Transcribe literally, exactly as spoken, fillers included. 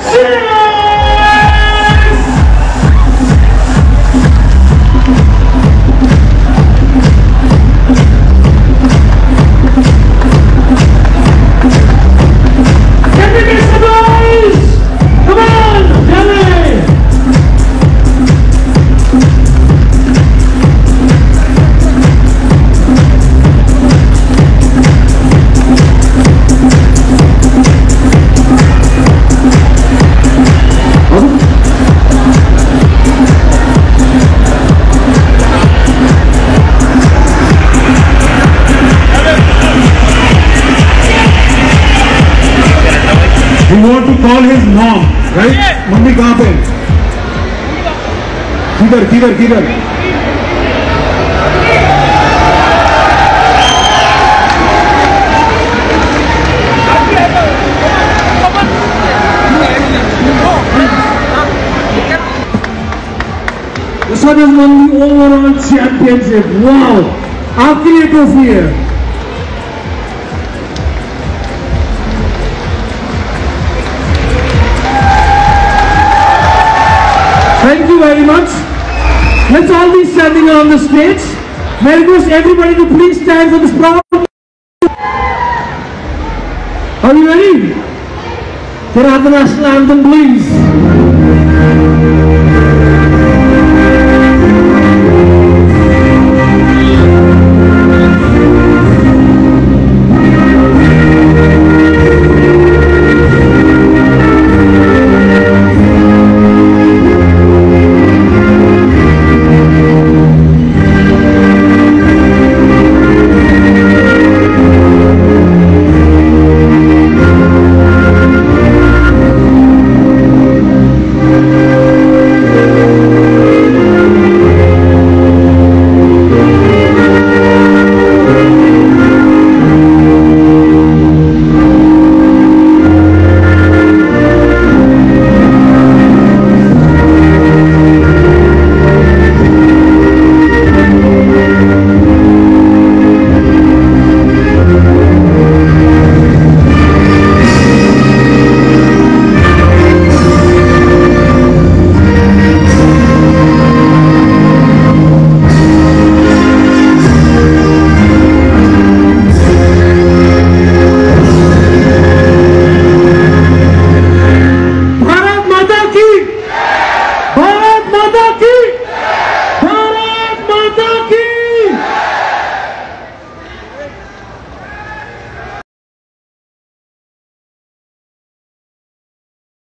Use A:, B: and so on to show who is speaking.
A: Call his mom, right? Mummy कहाँ पे? किधर किधर किधर? This one has won the overall championship. Wow! आपके लिए ट्रॉफी है. Thank you very much. Let's all be standing on the stage. May I request everybody to please stand for this proud. Are you ready? Get out the national anthem, please.